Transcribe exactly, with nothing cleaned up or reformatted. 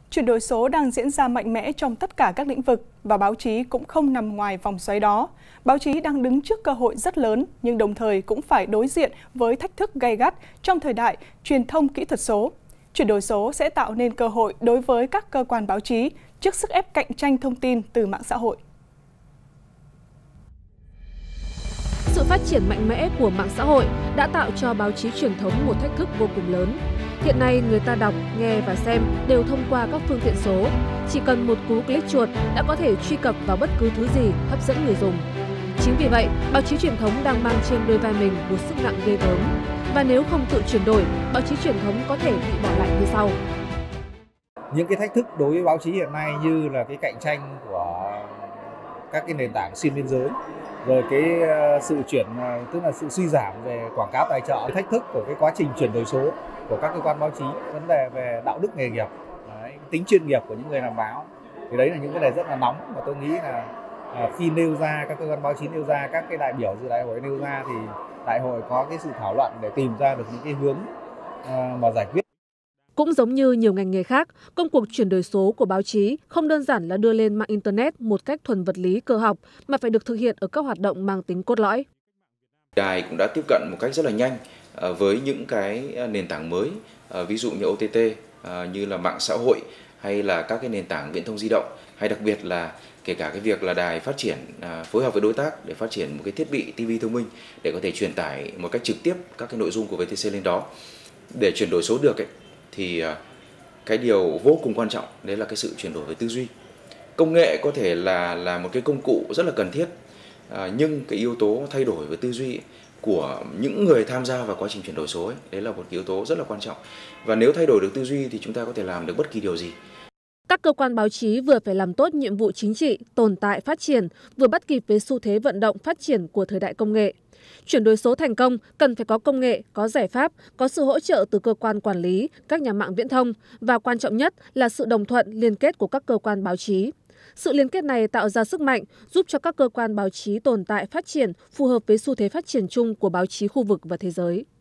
Chuyển đổi số đang diễn ra mạnh mẽ trong tất cả các lĩnh vực và báo chí cũng không nằm ngoài vòng xoáy đó. Báo chí đang đứng trước cơ hội rất lớn nhưng đồng thời cũng phải đối diện với thách thức gay gắt trong thời đại truyền thông kỹ thuật số. Chuyển đổi số sẽ tạo nên cơ hội đối với các cơ quan báo chí trước sức ép cạnh tranh thông tin từ mạng xã hội. Sự phát triển mạnh mẽ của mạng xã hội đã tạo cho báo chí truyền thống một thách thức vô cùng lớn. Hiện nay người ta đọc, nghe và xem đều thông qua các phương tiện số. Chỉ cần một cú click chuột đã có thể truy cập vào bất cứ thứ gì hấp dẫn người dùng. Chính vì vậy, báo chí truyền thống đang mang trên đôi vai mình một sức nặng ghê gớm. Và nếu không tự chuyển đổi, báo chí truyền thống có thể bị bỏ lại như sau. Những cái thách thức đối với báo chí hiện nay như là cái cạnh tranh của các cái nền tảng xuyên biên giới, rồi cái sự chuyển tức là sự suy giảm về quảng cáo tài trợ, thách thức của cái quá trình chuyển đổi số của các cơ quan báo chí, vấn đề về đạo đức nghề nghiệp, đấy, tính chuyên nghiệp của những người làm báo, thì đấy là những vấn đề rất là nóng và tôi nghĩ là à, khi nêu ra các cơ quan báo chí nêu ra, các cái đại biểu dự đại hội nêu ra thì đại hội có cái sự thảo luận để tìm ra được những cái hướng à, mà giải quyết. Cũng giống như nhiều ngành nghề khác, công cuộc chuyển đổi số của báo chí không đơn giản là đưa lên mạng Internet một cách thuần vật lý cơ học, mà phải được thực hiện ở các hoạt động mang tính cốt lõi. Đài cũng đã tiếp cận một cách rất là nhanh với những cái nền tảng mới, ví dụ như O T T, như là mạng xã hội hay là các cái nền tảng viễn thông di động, hay đặc biệt là kể cả cái việc là đài phát triển phối hợp với đối tác để phát triển một cái thiết bị ti vi thông minh để có thể truyền tải một cách trực tiếp các cái nội dung của vê tê xê lên đó. Để chuyển đổi số được ấy, thì cái điều vô cùng quan trọng đấy là cái sự chuyển đổi về tư duy. Công nghệ có thể là là một cái công cụ rất là cần thiết, à, nhưng cái yếu tố thay đổi về tư duy của những người tham gia vào quá trình chuyển đổi số ấy, đấy là một yếu tố rất là quan trọng. Và nếu thay đổi được tư duy thì chúng ta có thể làm được bất kỳ điều gì. Các cơ quan báo chí vừa phải làm tốt nhiệm vụ chính trị, tồn tại, phát triển, vừa bắt kịp với xu thế vận động phát triển của thời đại công nghệ. Chuyển đổi số thành công cần phải có công nghệ, có giải pháp, có sự hỗ trợ từ cơ quan quản lý, các nhà mạng viễn thông và quan trọng nhất là sự đồng thuận, liên kết của các cơ quan báo chí. Sự liên kết này tạo ra sức mạnh, giúp cho các cơ quan báo chí tồn tại, phát triển, phù hợp với xu thế phát triển chung của báo chí khu vực và thế giới.